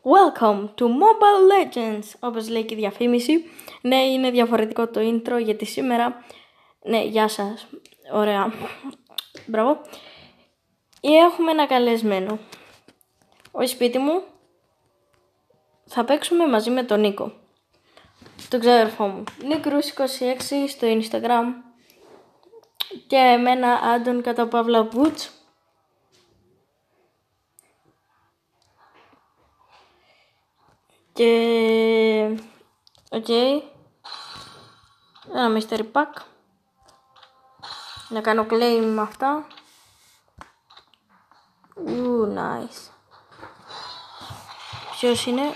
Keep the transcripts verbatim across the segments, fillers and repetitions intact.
Welcome to Mobile Legends, όπως λέει και η διαφήμιση. Ναι, είναι διαφορετικό το intro γιατί σήμερα... Ναι, γεια σας. Ωραία. Μπράβο. Έχουμε ένα καλεσμένο. Όχι σπίτι μου. Θα παίξουμε μαζί με τον Νίκο, τον ξαδερφό μου. Νίκρους είκοσι έξι στο Instagram. Και εμένα Άντων κατά Παύλα Boots. Και... Οκ. Okay. Ένα mystery pack. Να κάνω claim με αυτά. Ου, nice. Ποιος είναι?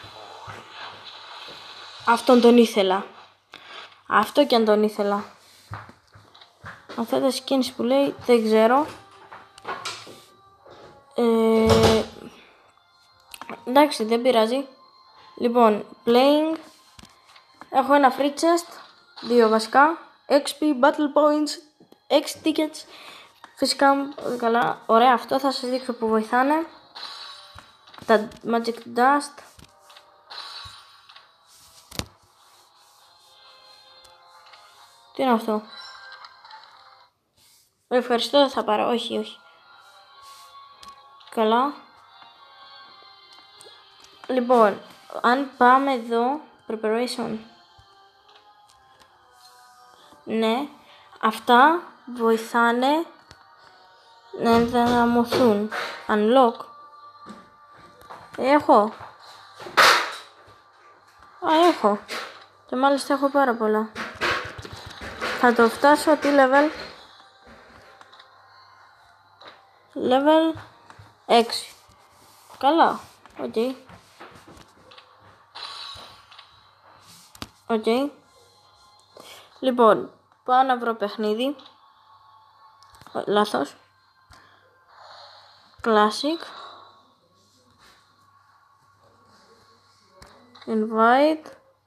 Αυτόν τον ήθελα. Αυτό κι αν τον ήθελα. Αυτά τα skins που λέει δεν ξέρω. Ε, εντάξει, δεν πειράζει. Λοιπόν, playing. Έχω ένα free chest. Δύο βασικά. εξ πι, battle points, έξι tickets. Φυσικά, καλά. Ωραία, αυτό θα σας δείξω που βοηθάνε. Τα magic dust. Τι είναι αυτό? Ευχαριστώ, δεν θα πάρω. Όχι, όχι. Καλά. Λοιπόν, αν πάμε εδώ, preparation. Ναι, αυτά βοηθάνε να ενδυναμωθούν. Unlock. Έχω. Α, έχω. Και μάλιστα έχω πάρα πολλά. Θα το φτάσω τι level? Level έξι. Καλά. Οκ. Okay. Οκ. Okay. Λοιπόν, πάω να βρω παιχνίδι. Λάθος. Classic. Invite.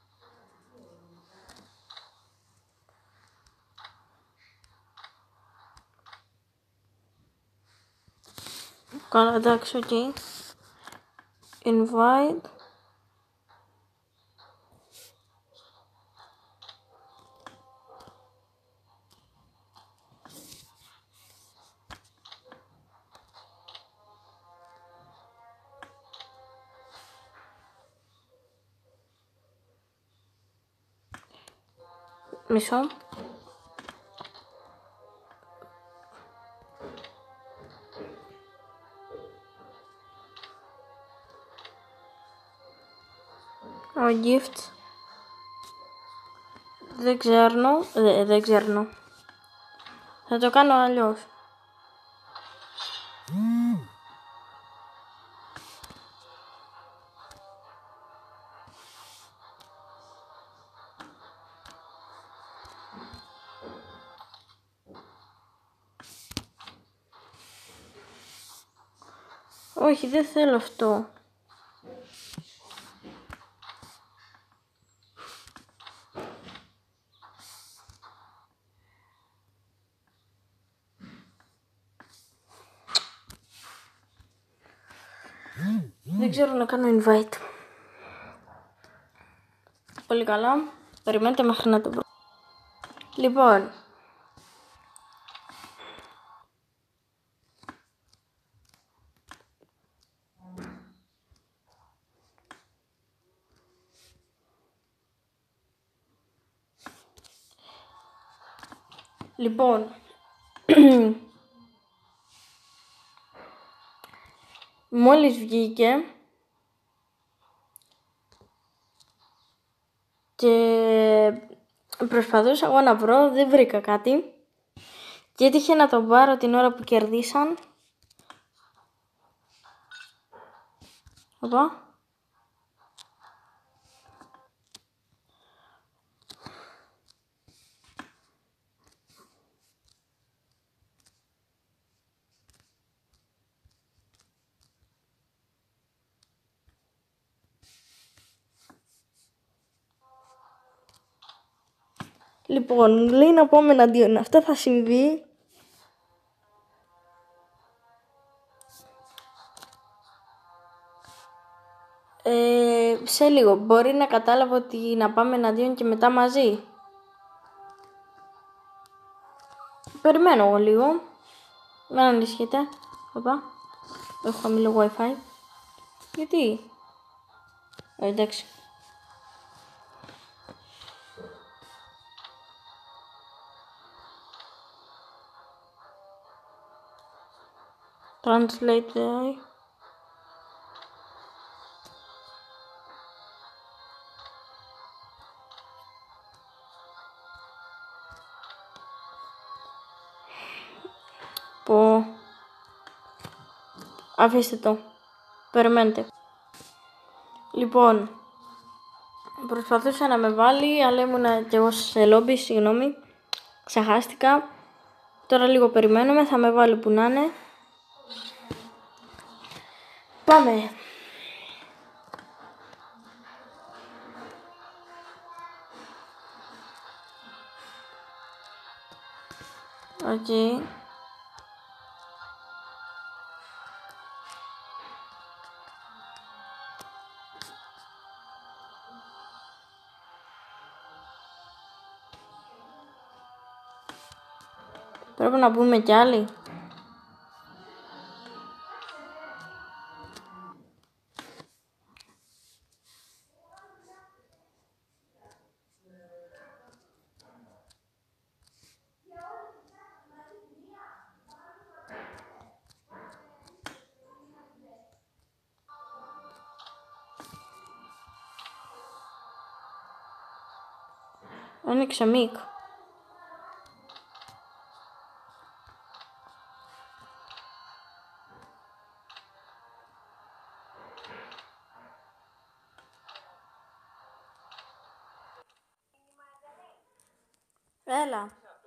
Καλά, εντάξει, οκ. Okay. Invite. Μισό. Ο gift. Δεν ξέρω. Δε, δεν ξέρω. Θα το κάνω αλλιώς. Mm. Όχι, δεν θέλω αυτό. Δεν ξέρω να κάνω invite. Πολύ καλά. Περιμένετε μέχρι να το βρω. Λοιπόν. Λοιπόν. Μόλις βγήκε και προσπαθούσα εγώ να βρω, δεν βρήκα κάτι και έτυχε να τον πάρω την ώρα που κερδίσαν. Οπα. Λοιπόν, λέει να πάμε εναντίον. Αυτό θα συμβεί. Ε, σε λίγο. Μπορεί να κατάλαβα ότι να πάμε εναντίον και μετά μαζί. Περιμένω εγώ λίγο. Δεν ανησυχείτε. Οπα. Έχω χαμηλό Wi-Fi. Γιατί? Ε, εντάξει. Translate the... Πω. Αφήστε το. Περιμένετε. Λοιπόν, προσπαθούσα να με βάλει, αλλά ήμουνα κι εγώ σε λόμπι, συγγνώμη. Ξεχάστηκα. Τώρα λίγο περιμένουμε, θα με βάλει που να είναι. Πάμε. Οκ. Okay. Πρέπει να μπούμε κι άλλοι. Άνοιξε μικ. Έλα.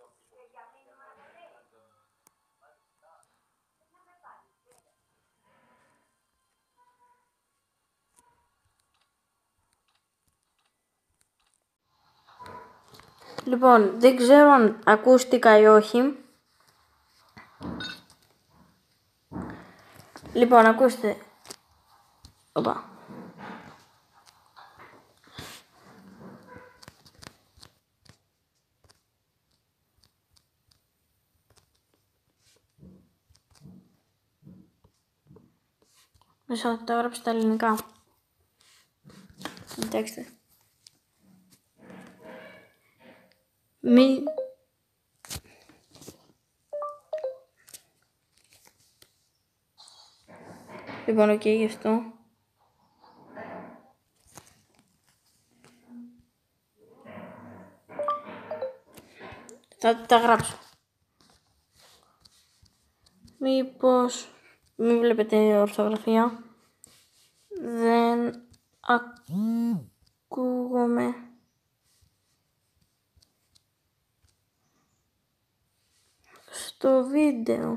Λοιπόν, δεν ξέρω αν ακούστηκα ή όχι. Λοιπόν, ακούστε. Οπα. Μισό, το έγραψε στα ελληνικά. Κοιτάξτε. Μη... Λοιπόν, οκ, okay, γι' αυτό. Θα τα γράψω. Μήπως... Μην βλέπετε ορθογραφία. Δεν ακούγομαι. Στο βίντεο.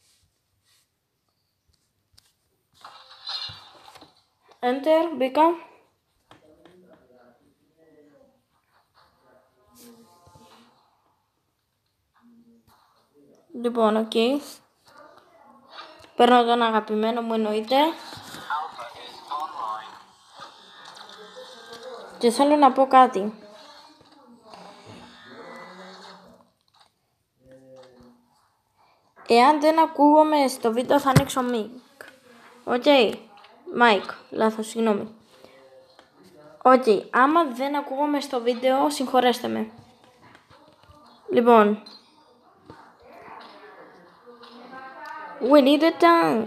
Enter, μπήκα. Λοιπόν, οκ. Okay. Παίρνω τον αγαπημένο μου, εννοείται. Και θέλω να πω κάτι. Εάν δεν ακούγομαι στο βίντεο θα ανοίξω mic. Οκ. Okay. Mic. Λάθος, συγγνώμη. Οκ. Okay. Άμα δεν ακούγομαι στο βίντεο, συγχωρέστε με. Λοιπόν. We need a tank.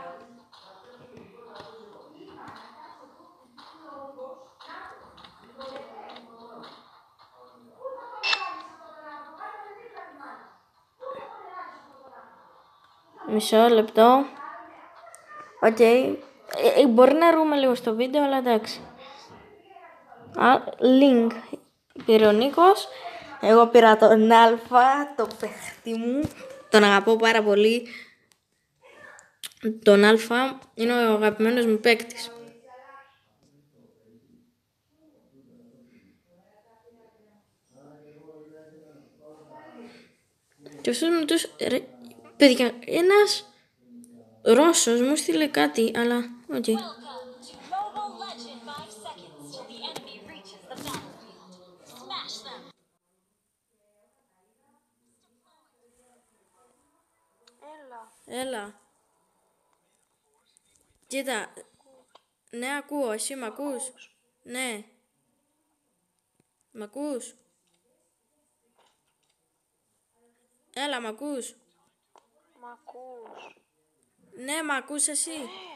Μισό λεπτό. Οκ. Okay. Ε, μπορεί να ρούμε λίγο στο βίντεο, αλλά εντάξει. Α, link. Πήρε ο Νίκος. Εγώ πήρα τον Αλφα, το παίχτη μου. Τον αγαπώ πάρα πολύ. Τον Αλφα είναι ο αγαπημένος μου παίκτης. Και αυτός με τους... Ρε, παιδιά, ένας Ρώσος μου στείλε κάτι, αλλά... Οκ. Okay. Έλα. Έλα. Κοίτα. Ναι, ακούω. Εσύ μ' ακούς? Ναι. Μ' ακούς? Έλα, μ' ακούς? Μ' ακούς? Ναι, μ' ακούς εσύ?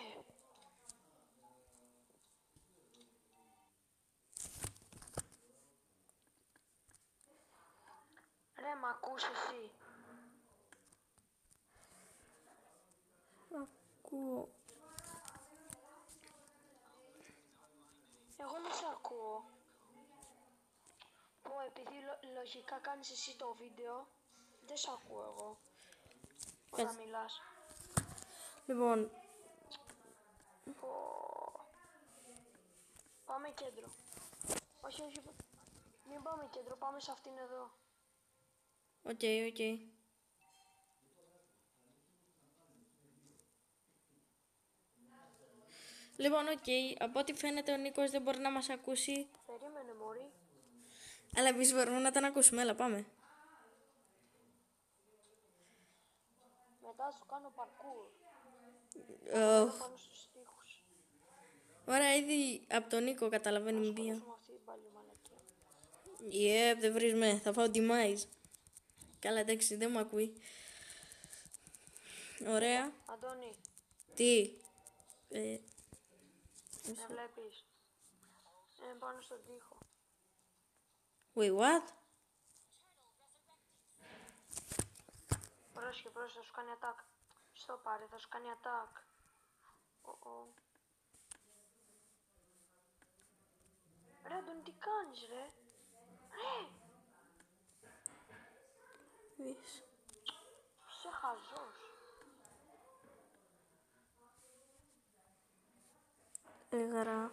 Ρε, μ' ακούς εσύ? Ακούω. Εγώ δεν σε ακούω. Πω, επειδή λο- λογικά κάνεις εσύ το βίντεο, δεν σε ακούω εγώ όταν Κάτσε. μιλάς. Λοιπόν, Πω. Πάμε κέντρο. Όχι, όχι, μην πάμε κέντρο, πάμε σε αυτήν εδώ. οκ, οκ. Λοιπόν, οκ. Από ό,τι φαίνεται ο Νίκος δεν μπορεί να μας ακούσει. Περίμενε, μωρή. Αλλά εμείς μπορούμε να τον ακούσουμε. Έλα, πάμε. Μετά σου κάνω parkour. Οχ. Πάνω στους τοίχους. Ωραία, ήδη από τον Νίκο καταλαβαίνει μία. Σκοτώσουμε αυτή την πάλι μαλακία. Yep, δεν βρίζουμε. Θα φάω demise. Καλά, εντάξει, δεν μου ακούει. Ωραία. Αντώνη, Τι. Ε, με βλέπεις? Είναι πάνω στον τοίχο. wait, what? Πρόσχε, πρόσχε, θα σου κάνει attack. Στο πάρε, θα σου κάνει attack. Oh, oh. Ρε, Αντώνη, τι κάνεις, ρε? Ρε, Βεις. είσαι χαζός. Έγρα.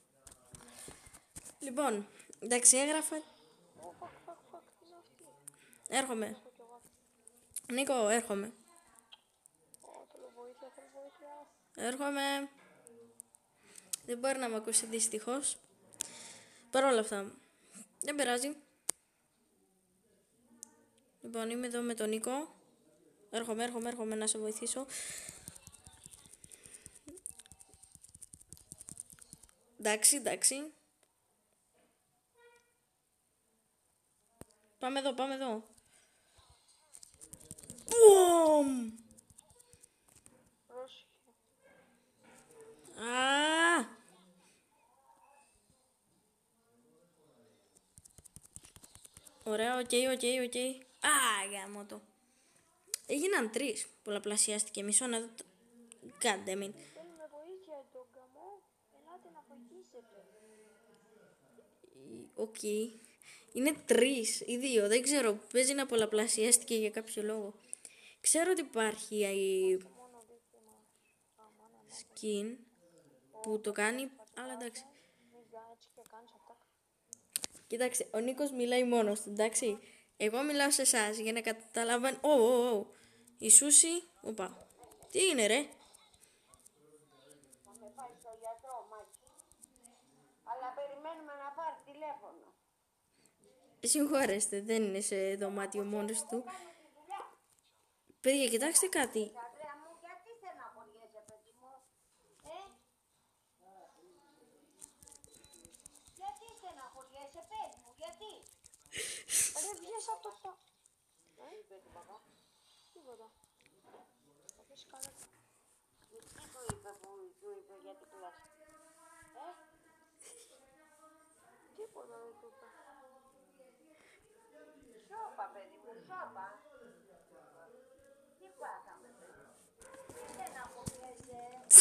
Λοιπόν, εντάξει, έγραφε. Ω, fuck, fuck, fuck, τι είναι αυτή? Έρχομαι. Έχω κι εγώ αυτή. Νίκο, έρχομαι. Ω, θέλω βοήθεια, θέλω βοήθεια. Έρχομαι. Δεν μπορεί να με ακούσει δυστυχώς. Παρ' όλα αυτά, δεν πειράζει. Λοιπόν, είμαι εδώ με τον Νίκο. Έρχομαι, έρχομαι, έρχομαι να σε βοηθήσω. Εντάξει, εντάξει. Πάμε εδώ, πάμε εδώ. Μπουμ! Πρόσχε. Α! Ωραία, οκ, οκ, οκ. Α, γάμο το. Έγιναν τρεις. Πολλαπλασιάστηκε. Μισό να δω. το- God damn it. Θέλουμε βοήθεια, τον γκαμό. Ελάτε να βοηθήσετε. Οκ. Είναι τρεις ή δύο. Δεν ξέρω. Παίζει να πολλαπλασιάστηκε για κάποιο λόγο. Ξέρω ότι υπάρχει η Μόνο δείχνει μας. Α, μάνα, μάνα. skin που το κάνει. Αλλά εντάξει. Μην κάνει έτσι και κάνεις attack. Κοιτάξτε, ο Νίκος μιλάει μόνος του, εντάξει. Εγώ μιλάω σε εσάς για να καταλαβαίνω. Ω, ω, ω. Η Σούση. Οπα. Τι είναι, ρε. Θα με πάει στο γιατρό, Μάκη. Αλλά περιμένουμε να πάρει τηλέφωνο. Συγχωρέστε, δεν είναι σε δωμάτιο μόνος του. Κάνω τη δουλειά. Παιδιά, κοιτάξτε κάτι. Αντρέα μου, γιατί στεναχωριέσαι, παιδί μου. Ε? Γιατί στεναχωριέσαι, πες μου, γιατί. Ρε, βγες από το πα... Ε, είπε του παπά. Τίποτα. Θα πεις καλά. Τι του είπε που του είπε γιατί κλαις. Ε? Τίποτα δεν του είπα. Σώπα, παιδί μου, σώπα. Τι πάθαμε, παιδί μου. Τι στεναχωριέσαι.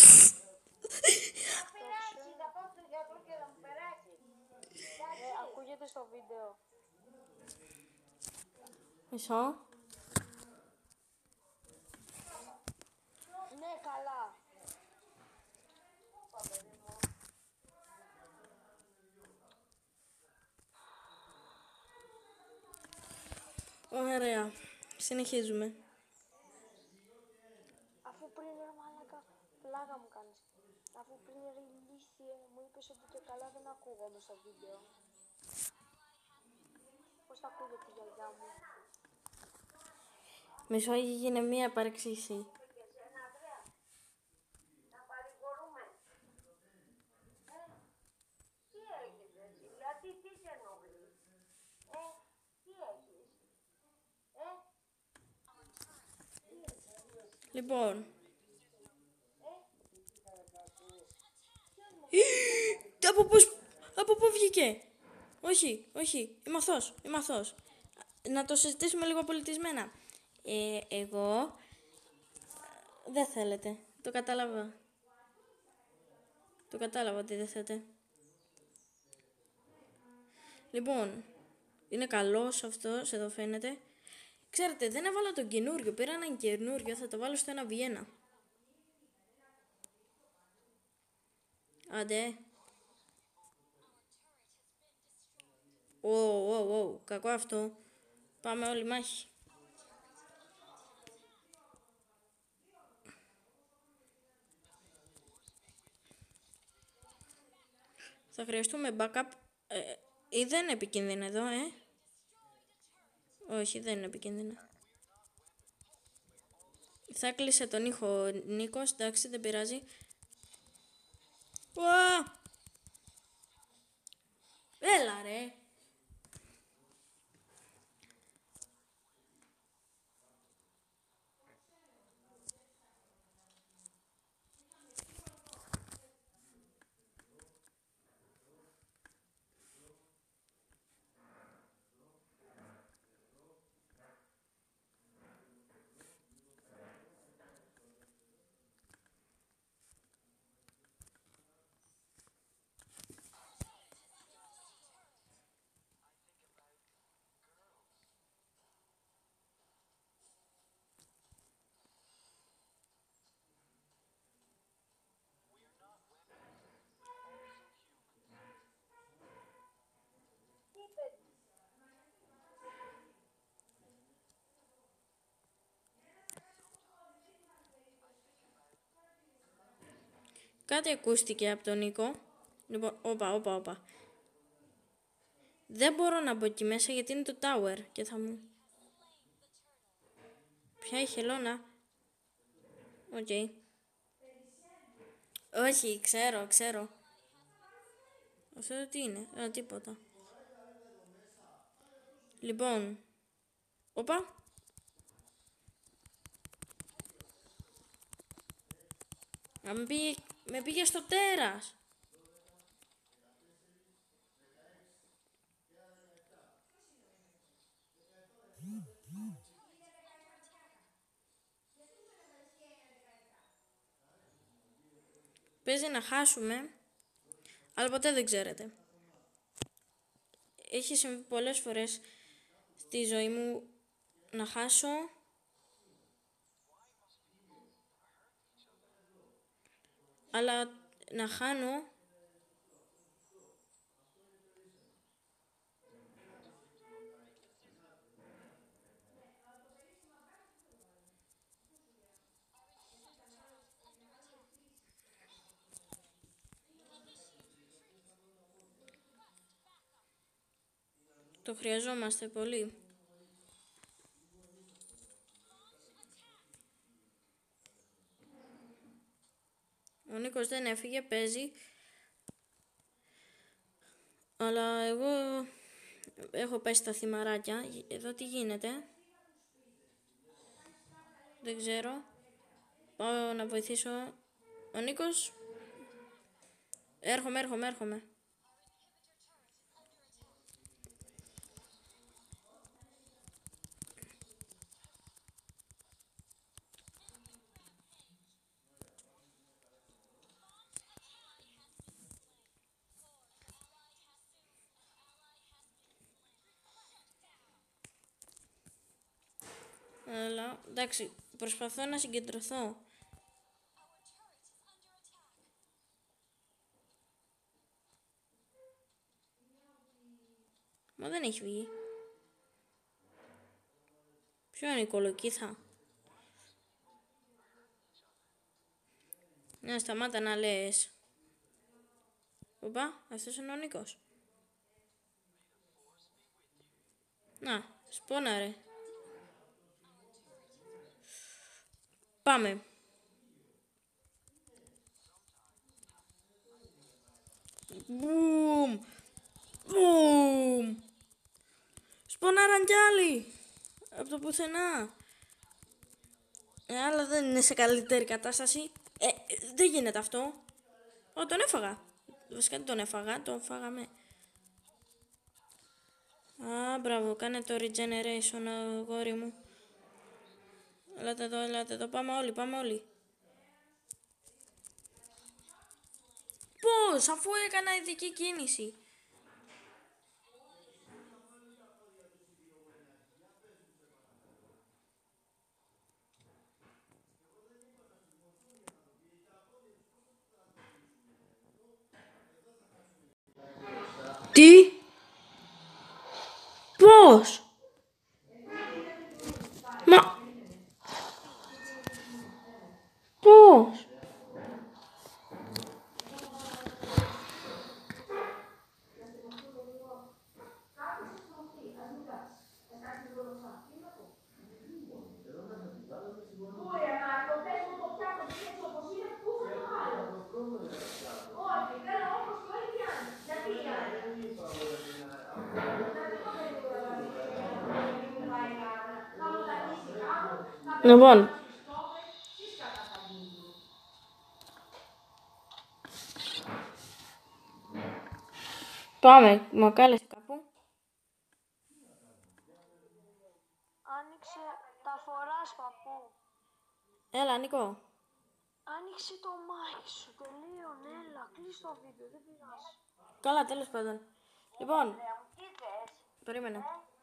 Θα περάσει, θα πάω στον γιατρό και θα μου περάσει. Ε, ακούγεται στο βίντεο. Μισό. Ναι, καλά. Ωραία. Συνεχίζουμε. Αφού πριν ρε μαλάκα, πλάκα μου κάνεις. Αφού πριν ρε ηλίθιε, μου είπες ότι και καλά δεν ακούγομαι στο βίντεο. Πώς θα ακούγεται η γιαγιά μου. Μισό έγινε μία παρεξήγηση. Και εσένα, Ανδρέα, να παρηγορούμε. Ε, τι έχεις εσύ, γιατί τι σε ενοχλεί. Ε, τι έχεις. Ε, Λοιπόν. ε, Από πώς, από πού βγήκε. Όχι, όχι, είμαι αθώος, είμαι αθώος. Να το συζητήσουμε λίγο πολιτισμένα. Ε, εγώ... Δεν θέλετε. Το κατάλαβα. Το κατάλαβα ότι δεν θέλετε. Λοιπόν, είναι καλός αυτός, εδώ φαίνεται. Ξέρετε, δεν έβαλα τον καινούριο. Πήρα έναν καινούριο, θα το βάλω στο ένα βι ένα. Άντε. Ω, ω, ω, κακό αυτό. Πάμε όλοι μάχη. Θα χρειαστούμε backup. Ε, ή δεν είναι επικίνδυνα εδώ, ε. Όχι, δεν είναι επικίνδυνα. Θα κλείσε τον ήχο Νίκος, εντάξει, δεν πειράζει. Ουα! Έλα ρε. Κάτι ακούστηκε από τον Νίκο. Λοιπόν, όπα, όπα, όπα. Δεν μπορώ να μπω εκεί μέσα γιατί είναι το tower και θα μου... Ποια η χελώνα. Οκ. Okay. Όχι, ξέρω, ξέρω. Αυτό τι είναι, α, τίποτα. Λοιπόν. Όπα. Να με πήγε, με πήγε στο τέρας. Παίζει να χάσουμε, αλλά ποτέ δεν ξέρετε. Έχει συμβεί πολλές φορές στη ζωή μου να χάσω. Αλλά να χάνω. Το χρειαζόμαστε πολύ. Ο Νίκος δεν έφυγε, παίζει. Αλλά εγώ έχω πέσει στα θυμαράκια. Εδώ τι γίνεται. Δεν ξέρω. Πάω να βοηθήσω. Ο Νίκος. Έρχομαι, έρχομαι, έρχομαι. Αλλά, εντάξει, προσπαθώ να συγκεντρωθώ. Μα δεν έχει βγει. Ποιο είναι η κολοκύθα. Ναι, σταμάτα να λες. Οπα, αυτός είναι ο Νίκος. Να, σπώναρε. Πάμε. Μπουμ. Μπουμ. Σπονάραν κι άλλοι. Από το πουθενά. Ε, αλλά δεν είναι σε καλύτερη κατάσταση. Ε, δεν γίνεται αυτό. Ω, τον έφαγα. Βασικά δεν τον έφαγα, τον φάγαμε. Α, μπράβο, κάνε το regeneration, αγόρι μου. Ελάτε εδώ, ελάτε εδώ, πάμε όλοι, πάμε όλοι. Πώς, αφού έκανα ειδική κίνηση. Τι? Πώς? Μα... Πώς? Λοιπόν, πάμε, μου κάλεσε κάπου. Άνοιξε τα φοράς, παππού. Έλα, Νίκο. Άνοιξε το μάτι σου, τελείων, έλα, κλείς το βίντεο, δεν πειράζει. Καλά, τέλος πάντων. Λοιπόν, περίμενε.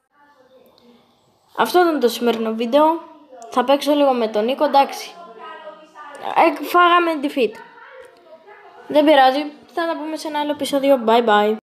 Αυτό ήταν το σημερινό βίντεο. Θα παίξω λίγο με τον Νίκο, εντάξει. Ε, φάγαμε defeat. Δεν πειράζει, θα τα πούμε σε ένα άλλο επεισόδιο. Bye bye.